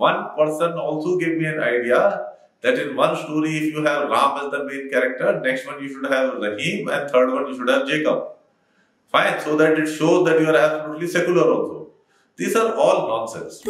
One person also gave me an idea that in one story, if you have Ram as the main character, next one you should have Rahim, and third one you should have Jacob. Fine, so that it shows that you are absolutely secular also. These are all nonsense.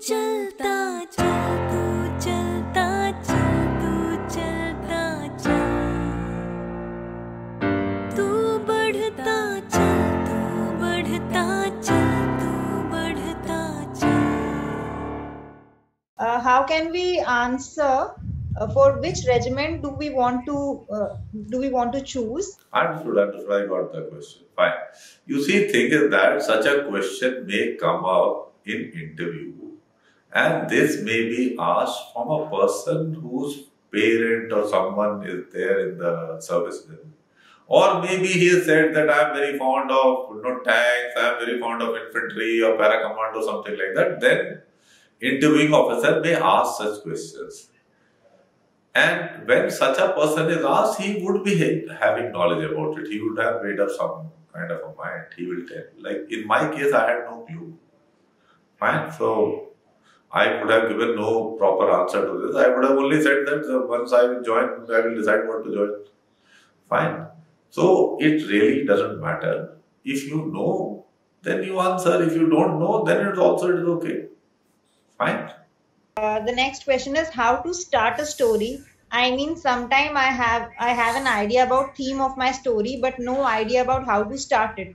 How can we answer for which regiment do we want to choose? Understood. I got the question. Fine. You see, thing is that such a question may come up in interview, and this may be asked from a person whose parent or someone is there in the service. Or maybe he has said that I am very fond of tanks, I am very fond of infantry or paracommando, something like that. Then interviewing officer may ask such questions. And when such a person is asked, he would be having knowledge about it. He would have made up some kind of a mind. He will tell. Like in my case, I had no clue. Fine. So I would have given no proper answer to this. I would have only said that once I will join, I will decide what to join. Fine. So it really doesn't matter. If you know, then you answer. If you don't know, then it is okay. Fine. The next question is how to start a story. I mean, sometime I have an idea about theme of my story, but no idea about how to start it.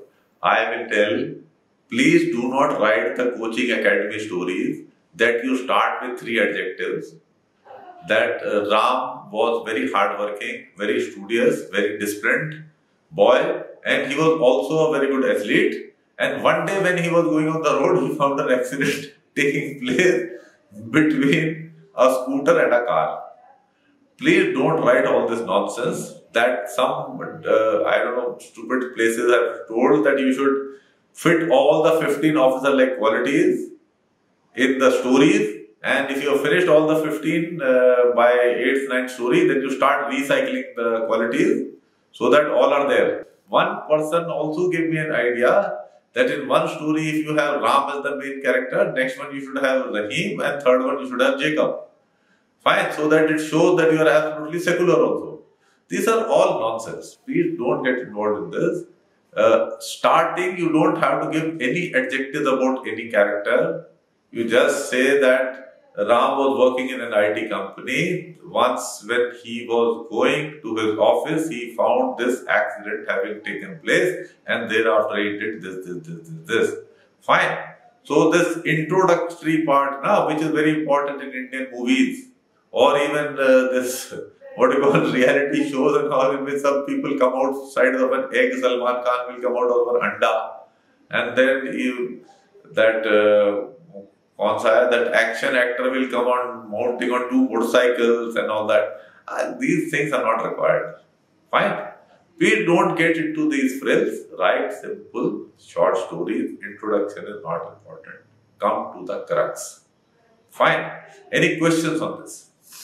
I will tell, please do not write the coaching academy stories that you start with 3 adjectives. That Ram was very hardworking, very studious, very disciplined boy, and he was also a very good athlete. And one day when he was going on the road, he found an accident taking place between a scooter and a car. Please don't write all this nonsense that some, stupid places have told that you should fit all the 15 officer-like qualities in the stories. And if you have finished all the 15 by 8th, 9th story, then you start recycling the qualities so that all are there. One person also gave me an idea that in one story, if you have Ram as the main character, next one you should have Rahim, and third one you should have Jacob. Fine, so that it shows that you are absolutely secular also. These are all nonsense. Please don't get involved in this. Starting, you don't have to give any adjectives about any character. You just say that Ram was working in an IT company. Once when he was going to his office, he found this accident having taken place, and thereafter he did this. Fine. So this introductory part now, which is very important in Indian movies, or even this, what you call reality shows and all, in which some people come outside of an egg, Salman Khan will come out of an anda, and then that action actor will come on mounting on 2 motorcycles and all that. These things are not required. Fine. We don't get into these frills. Write simple, short stories. Introduction is not important. Come to the crux. Fine. Any questions on this?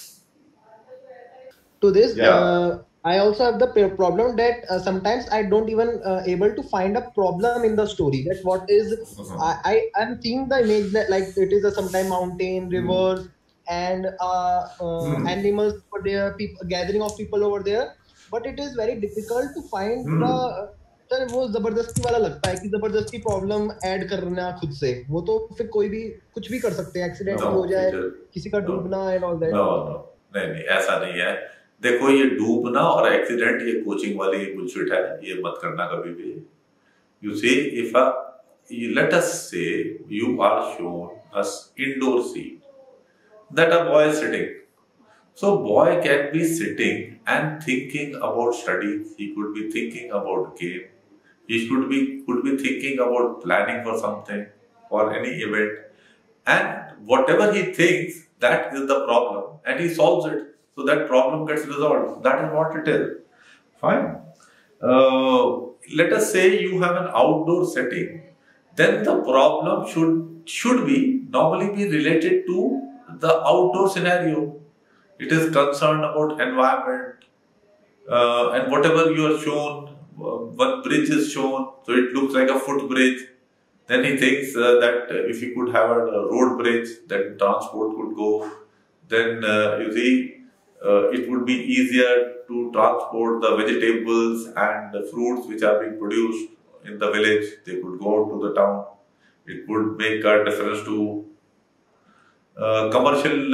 To this, I also have the problem that sometimes I don't even able to find a problem in the story. That what is I am seeing the image that like it is a sometime mountain, rivers, and animals over there, people gathering of people over there. But it is very difficult to find the sir वो जबरदस्ती वाला लगता है कि जबरदस्ती problem add करना खुद से वो तो फिर कोई भी कुछ भी कर सकते हैं एक्सीडेंट हो जाए किसी का डूबना एंड ऑल दैट नहीं ऐसा नहीं है देखो ये डूबना और एक्सीडेंट ये कोचिंग वाली बुलशिट है ये मत करना कभी भी you see if let us say you are shown a indoor scene that a boy is sitting so boy can be sitting and thinking about studies he could be thinking about game he could be thinking about planning for something for any event and whatever he thinks that is the problem and he solves it so that problem gets resolved that is what it is fine let us say you have an outdoor setting then the problem should be normally be related to the outdoor scenario it is concerned about environment and whatever you are shown one bridge is shown so it looks like a footbridge Then he thinks that if he could have a road bridge, then transport could go. Then you see, it would be easier to transport the vegetables and the fruits which are being produced in the village. They could go to the town. It would make a difference to commercial,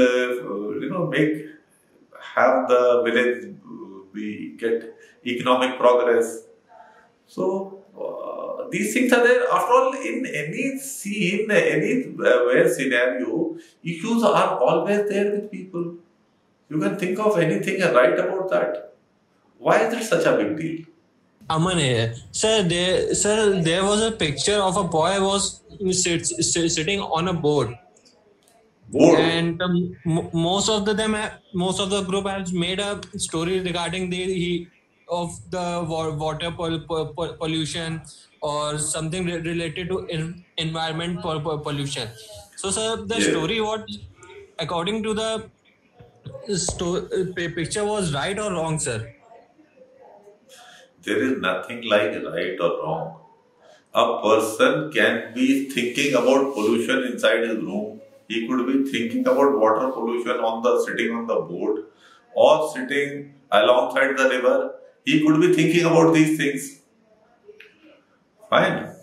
have the village we get economic progress. So these things are there. After all, in any scene, anywhere scenario, issues are always there with people. You can think of anything and write about that. Why is it such a big deal? Aman here. Sir, there was a picture of a boy was sitting on a boat. Board. And most of the group has made a story regarding the water pollution or something related to environment pollution. So, sir, the Yeah. story what according to the picture was right or wrong, sir? There is nothing like right or wrong. A person can be thinking about pollution inside his room. He could be thinking about water pollution sitting on the boat or sitting alongside the river. He could be thinking about these things. Fine.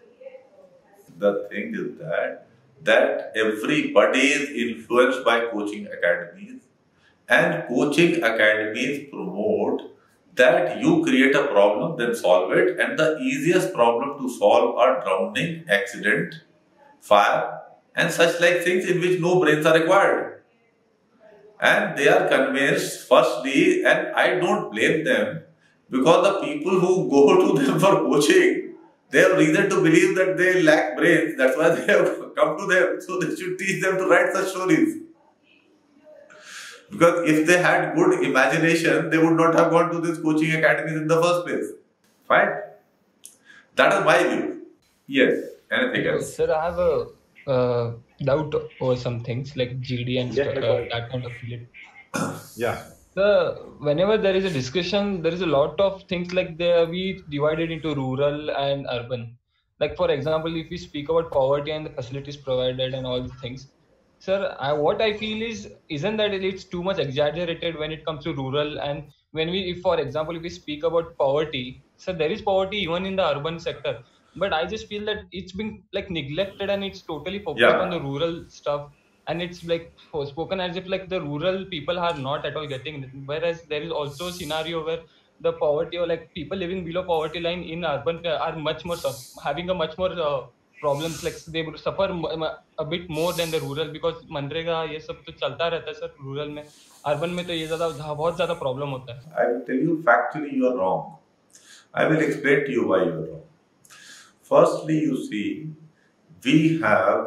The thing is that everybody is influenced by coaching academies, and coaching academies promote that you create a problem, then solve it, and the easiest problem to solve are drowning, accident, fire, and such like things in which no brains are required. And they are convinced, firstly, and I don't blame them, because the people who go to them for coaching, they have reason to believe that they lack brains. That's why they have come to them. So they should teach them to write such stories. Because if they had good imagination, they would not have gone to these coaching academies in the first place. Fine. That is my view. Yes. Anything else? Sir, I have a doubt over some things like GD and that kind of field. Yeah. So whenever there is a discussion, there is a lot of things like we divided into rural and urban. Like for example, if we speak about poverty and the facilities provided and all the things, sir, what I feel isn't that it's too much exaggerated when it comes to rural, and if for example, if we speak about poverty, so there is poverty even in the urban sector, but I just feel that it's been like neglected and it's totally focused on the rural stuff, and it's like spoken as if like the rural people are not at all getting it, whereas there is also a scenario where the poverty or like people living below poverty line in urban are much more having a much more problems, like they would suffer a bit more than the rural, because MNREGA ये सब तो चलता रहता है sir rural में, urban में तो ये बहुत ज्यादा प्रॉब्लम होता है. I will tell you factually you are wrong. I will explain to you why you are wrong. Firstly, you see, we have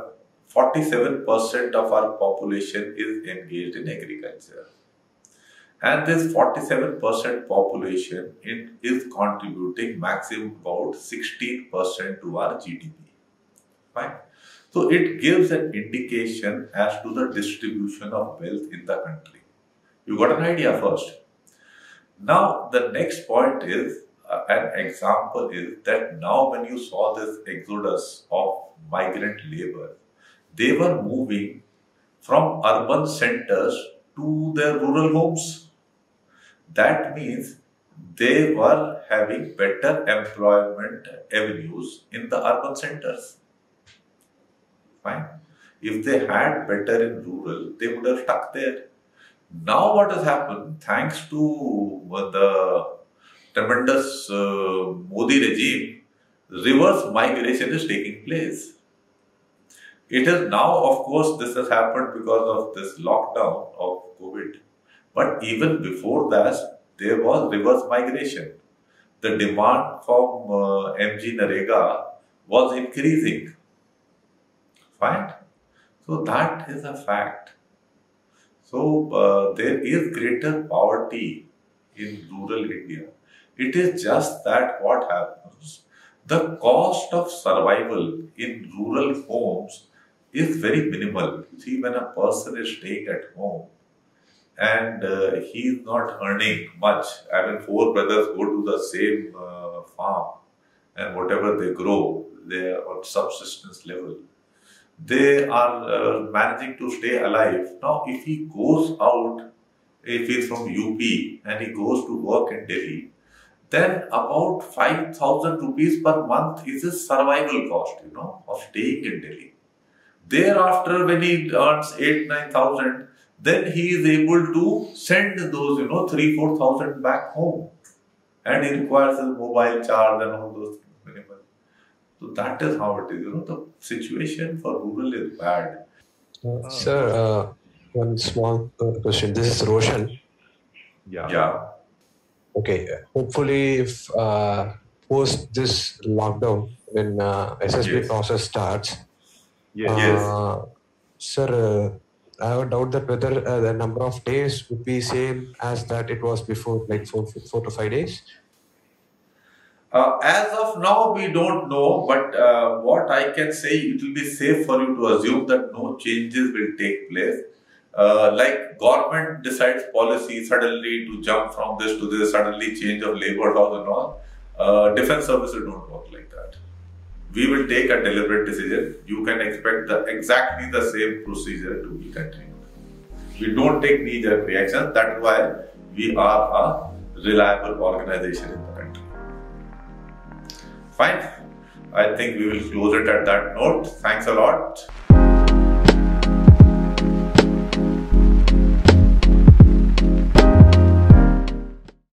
47% of our population is engaged in agriculture. And this 47% population is contributing maximum about 16% to our GDP. Fine. So it gives an indication as to the distribution of wealth in the country. You got an idea first. Now the next point is, an example is that now when you saw this exodus of migrant labor, they were moving from urban centers to their rural homes. That means they were having better employment avenues in the urban centers. Fine. If they had better in rural, they would have stuck there. Now what has happened, thanks to the tremendous Modi regime, reverse migration is taking place. It is now, of course, this has happened because of this lockdown of COVID. But even before that, there was reverse migration. The demand from MG Narega was increasing. Fine. So that is a fact. So there is greater poverty in rural India. It is just that what happens, the cost of survival in rural homes is very minimal. See, when a person is staying at home and he is not earning much, I mean, four brothers go to the same farm and whatever they grow, they are on subsistence level. They are managing to stay alive. Now, if he goes out, if he's from UP and he goes to work in Delhi, then about 5,000 rupees per month is his survival cost, of staying in Delhi. Thereafter, when he earns 8,000-9,000, then he is able to send those, 3,000-4,000 back home. And he requires a mobile charge and all those things minimal. So that is how it is. The situation for rural is bad. Sir, one small question. This is Roshan. Yeah. Okay. Hopefully, if post this lockdown, when SSB Yes. process starts, Yes. sir, I have a doubt that whether the number of days would be same as that it was before, like 4 to 5 days. As of now, we don't know, but what I can say, it will be safe for you to assume that no changes will take place. Like government decides policy suddenly to jump from this to this, suddenly change of labor laws and all. Defense services don't work like that. We will take a deliberate decision. You can expect exactly the same procedure to be continued. We don't take knee-jerk reactions. That is why we are a reliable organization in the country. Fine. I think we will close it at that note. Thanks a lot.